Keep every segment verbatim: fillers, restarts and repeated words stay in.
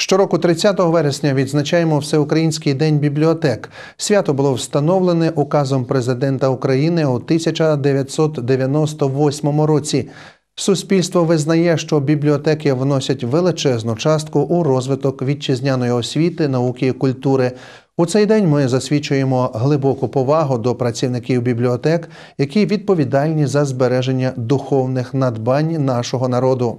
Щороку тридцятого вересня відзначаємо Всеукраїнський день бібліотек. Свято було встановлене указом президента України у тисяча дев'ятсот дев'яносто восьмому році. Суспільство визнає, що бібліотеки вносять величезну частку у розвиток вітчизняної освіти, науки і культури. У цей день ми засвідчуємо глибоку повагу до працівників бібліотек, які відповідальні за збереження духовних надбань нашого народу.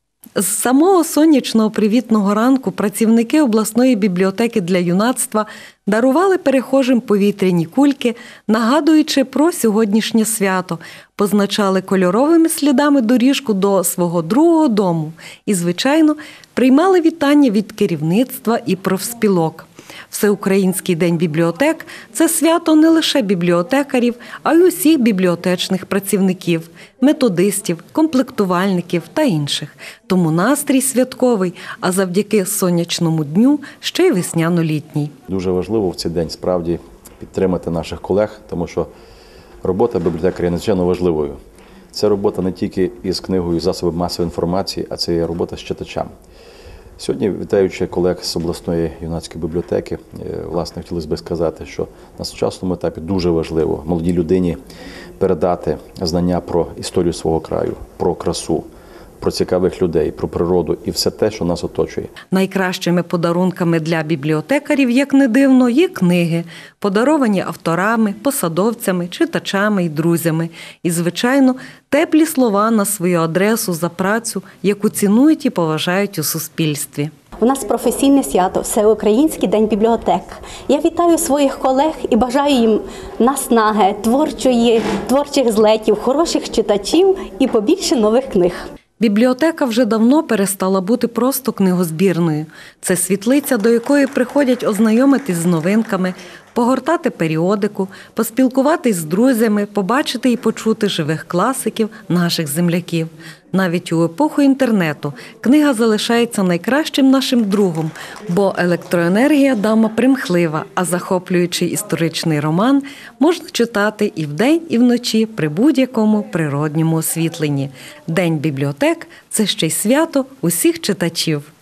З самого сонячного привітного ранку працівники обласної бібліотеки для юнацтва дарували перехожим повітряні кульки, нагадуючи про сьогоднішнє свято, позначали кольоровими слідами доріжку до свого другого дому і, звичайно, приймали вітання від керівництва і профспілок. Всеукраїнський день бібліотек – це свято не лише бібліотекарів, а й усіх бібліотечних працівників, методистів, комплектувальників та інших. Тому настрій святковий, а завдяки сонячному дню ще й весняно-літній. Дуже важливо в цей день справді підтримати наших колег, тому що робота бібліотекаря є надзвичайно важливою. Це робота не тільки із книгою засобів масової інформації, а це є робота з читачем. Сьогодні, вітаючи колег з обласної юнацької бібліотеки, власне, хотілося б сказати, що на сучасному етапі дуже важливо молодій людині передати знання про історію свого краю, про красу, про цікавих людей, про природу і все те, що нас оточує. Найкращими подарунками для бібліотекарів, як не дивно, є книги, подаровані авторами, посадовцями, читачами і друзями. І, звичайно, теплі слова на свою адресу за працю, яку цінують і поважають у суспільстві. У нас професійне свято – Всеукраїнський день бібліотек. Я вітаю своїх колег і бажаю їм наснаги, творчої, творчих злетів, хороших читачів і побільше нових книг. Бібліотека вже давно перестала бути просто книгозбірною. Це світлиця, до якої приходять ознайомитись з новинками, погортати періодику, поспілкуватись з друзями, побачити і почути живих класиків, наших земляків. Навіть у епоху інтернету книга залишається найкращим нашим другом, бо електроенергія дама примхлива, а захоплюючий історичний роман можна читати і вдень, і вночі при будь-якому природньому освітленні. День бібліотек – це ще й свято усіх читачів.